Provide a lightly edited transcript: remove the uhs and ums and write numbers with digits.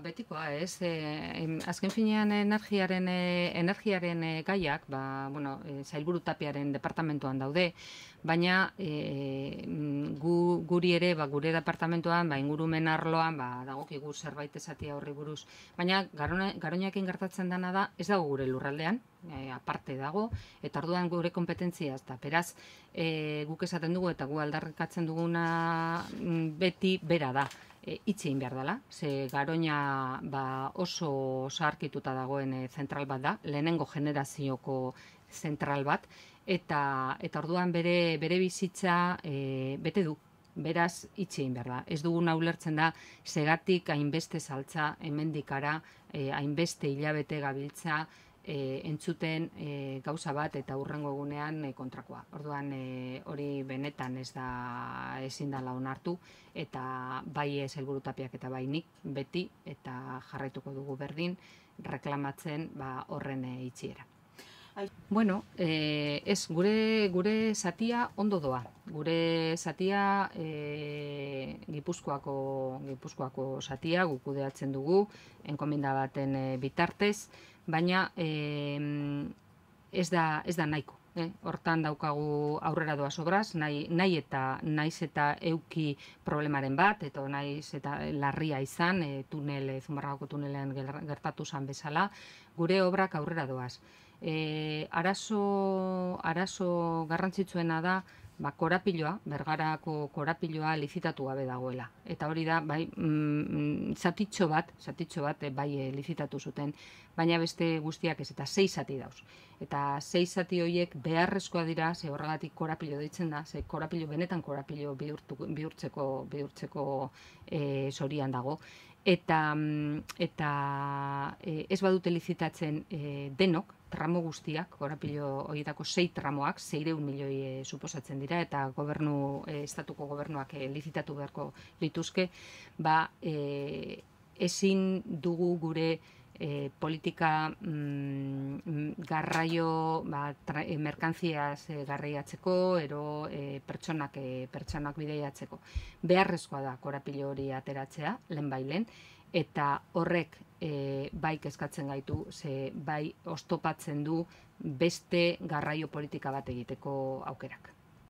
betikoa, ez? Azken finean energiaren gaiak, Sailburu Tapiaren departamentoan daude, baina guri ere, gure departamentoan, ingurumen arloan, dagokigu zerbait esatia horri buruz. Baina Garoñarekin gertatzen dena da, ez dago gure lurraldean, aparte dago, eta orduan gure kompetentzia ez da. Beraz, guk esaten dugu eta gu aldarrikatzen duguna beti bera da. Itxein behar dela, ze Garoña oso zaharkituta dagoen zentral bat da, lehenengo generazioko zentral bat, eta orduan bere bizitza bete du, beraz itxein behar da. Ez duguna ulertzen da, segatik hainbeste saltza, hemendikara, hainbeste hilabete gabiltza, entzuten gauza bat eta hurrengo egunean kontrakoa. Orduan hori benetan ezin dela onartu eta bai Sailburu Tapiak eta bai nik beti eta jarraituko dugu berdin reklamatzen horren itxiera. Bueno, gure zatia ondo doa. Gure zatia Gipuzkoako zatia guk kudeatzen dugu, enkomienda baten bitartez, baina ez da nahiko. Hortan daukagu aurrera doa sobraz, naiz eta euki problemaren bat, eta naiz eta larria izan, Zumarragako tunelean gertatu zan bezala, gure obrak aurrera doaz. Arazo garrantzitsuena da, korapiloa, Bergarako korapiloa lizitatu gabe dagoela. Eta hori da, zatitxo bat lizitatu zuten, baina beste guztiak ez, eta 6 zati dauz. Eta 6 zati horiek beharrezkoa dira, ze horregatik korapilo deitzen da, ze benetan korapilo bihurtzeko zorian dago. Eta ez badute lizitatzen denok, tramo guztiak, korapilo horietako 6 tramoak, 600 milioi suposatzen dira, eta estatuko gobernuak lizitatu beharko lituzke, ezin dugu gure politika garraio merkantziaz garraiatzeko, ero pertsonak bideiatzeko. Beharrezkoa da korapilo hori ateratzea, lehen, eta horrek bai kezkatzen gaitu, ze bai oztopatzen du beste garraio politika bat egiteko aukerak.